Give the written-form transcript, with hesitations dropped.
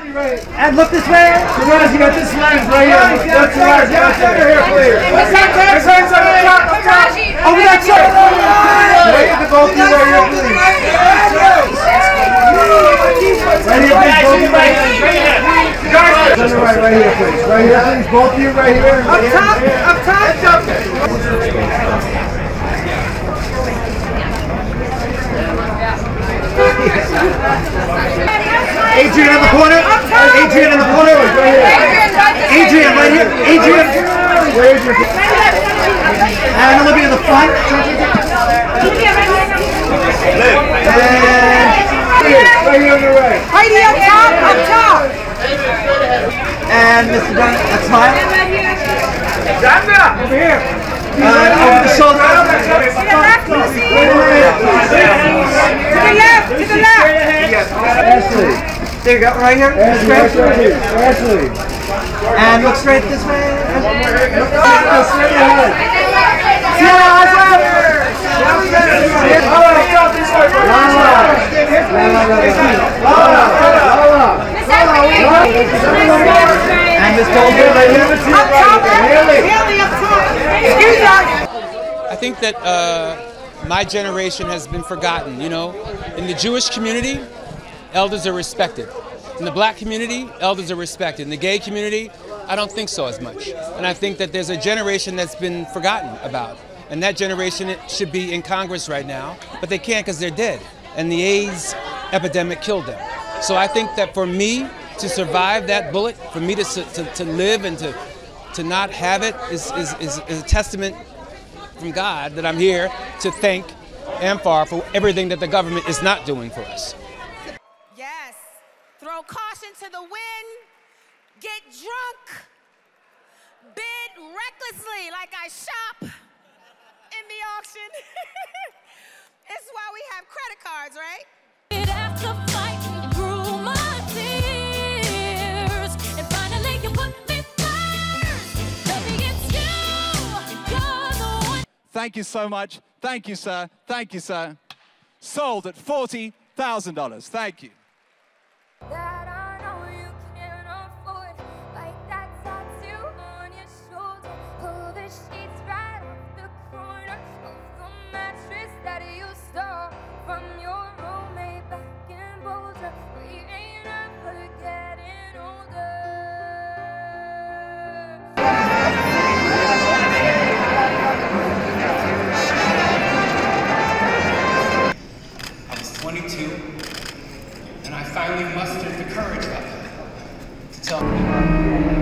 And look this way. Guys, you got this lens right here. That's the lens. Get under here, please. His hands on the top. Over that side. Wait at the both of you right here, please. Right here, please. Both of you right here. Right here, please. Right here, please. Both of you right here. Up top. Up top. Adrian in the corner. Adrian in the corner. Right here. Adrian right here. Adrian. And Olivia in the front. And right here on the right. Heidi up top. Up top. And Mr. Dunn, a smile. Over here. Over the shoulder. To the left. To the left. Ashley. There you go, right here. Ashley. And look straight this way. Straight ahead. And Miss Tolbert right here. Up top. Haley up top. Excuse us. I think that my generation has been forgotten. You know, in the Jewish community, elders are respected. In the black community, elders are respected. In the gay community, I don't think so as much. And I think that there's a generation that's been forgotten about. And that generation should be in Congress right now, but they can't because they're dead. And the AIDS epidemic killed them. So I think that for me to survive that bullet, for me to live and to not have it is a testament from God that I'm here to thank Amfar for everything that the government is not doing for us. Yes. Throw caution to the wind. Get drunk. Bid recklessly like I shop in the auction. It's why we have credit cards, right? Thank you so much. Thank you, sir. Thank you, sir. Sold at $40,000. Thank you. I was 22, and I finally mustered the courage up to tell